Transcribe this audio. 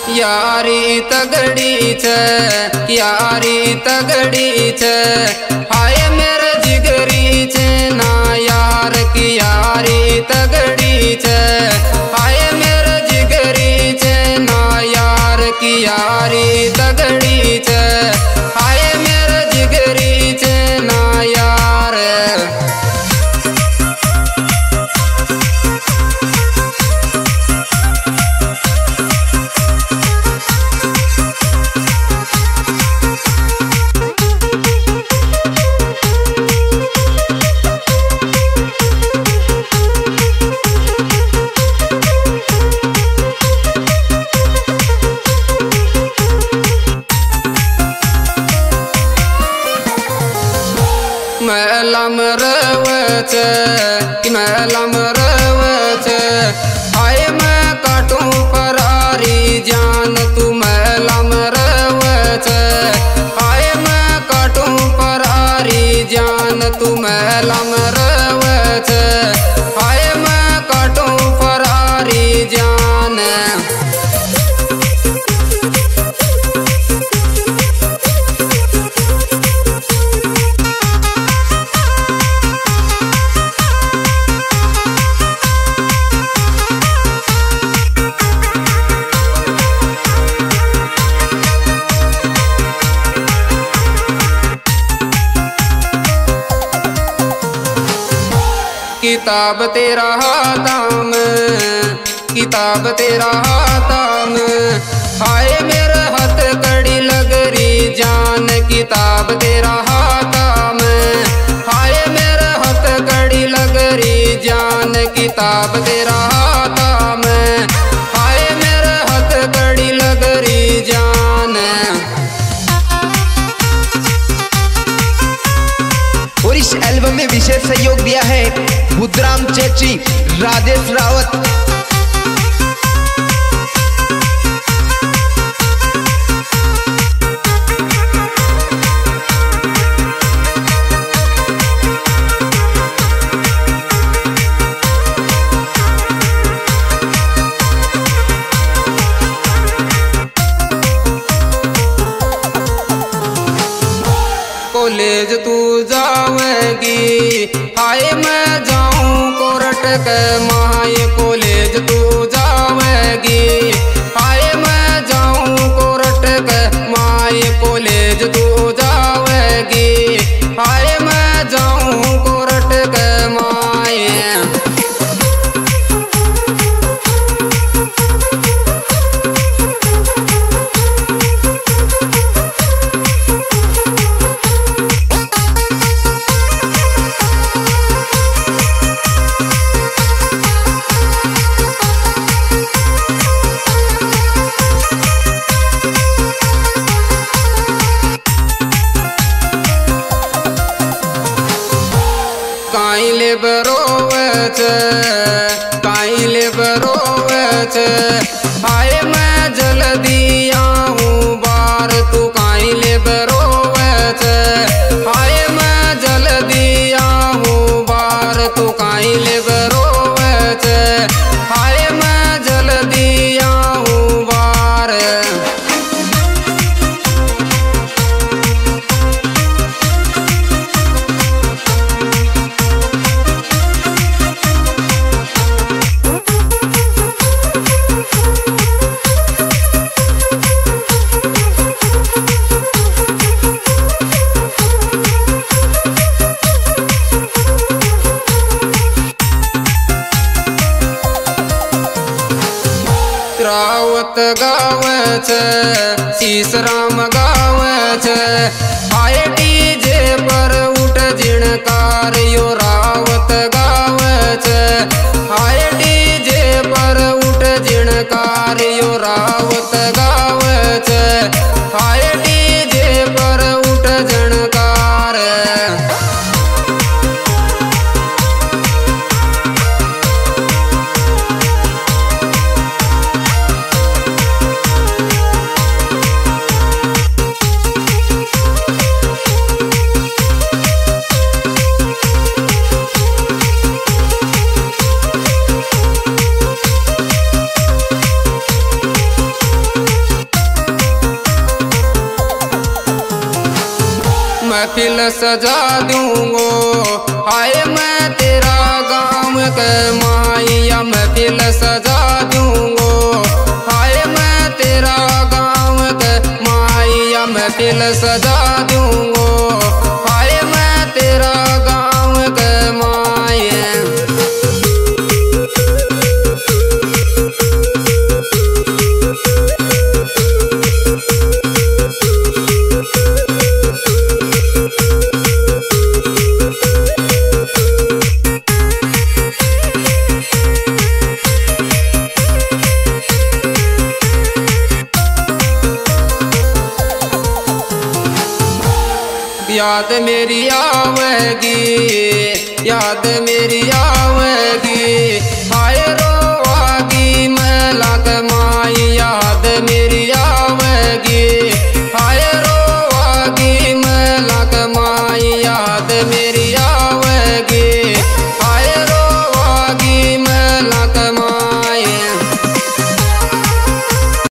यारी तगड़ी छे, यारी तगड़ी छे, हाय मेरे जिगरी छे ना यार की यारी तगड़ी छे, हाय मेरे जिगरी छे ना यार की यारी तगड़ी छे, हाय मेरे जिगरी छे ना यार। मेलम रवच मेलम रवच, हाय मैं काटूं फरारी जान तू मेलम रवच, हाय मैं काटूं फरारी जान तू मेलम रवच, हाय मैं काटूं फरारी जान। किताब तेरा हाथा में, किताब तेरा हाथा में, हाय मेरे हाथ कड़ी लग रही जान, किताब तेरा हाथा में, हाय मेरे हाथ कड़ी लग रही जान, किताब तेरा हाथा में, हाय मेरे हाथ कड़ी लग रही जान। और इस एल्बम में विशेष सहयोग दिया है बुद्धराम चेची, राजेश रावत। कॉलेज तू जावेगी, हाय मैं जाऊं कोर्ट के माय, कॉलेज तू जावेगी, हाय मैं जाऊं कोर्ट के माय, कॉलेज तू जावेगी, हाय मैं जाऊं कोर्ट के माय। काइले बरोवच, काइले बरोवच, हाय मैं जल्दी आऊं बार तू काइले बरोवच, हाय मैं जल्दी आऊं बार तू काइले बरोवच, हाय मैं जल्दी आऊं बार। रावत गावच, सीसराम गावच, हाय डीजे पर उठ जिणकार यो रावत गावच, हाय डीजे पर उठ जिणकार यो रावत गावच, हाय डीजे पर उठ जिणकार। महफिल सजा दूंगो। हाय मैं तेरा गाँव के माहिया महफिल सजा दूंगो। हाय मैं तेरा गाँव के माहिया महफिल सजा दूंगो। हाय मैं तेरा गाँव के माहिया। याद मेरी आवेगी, याद मेरी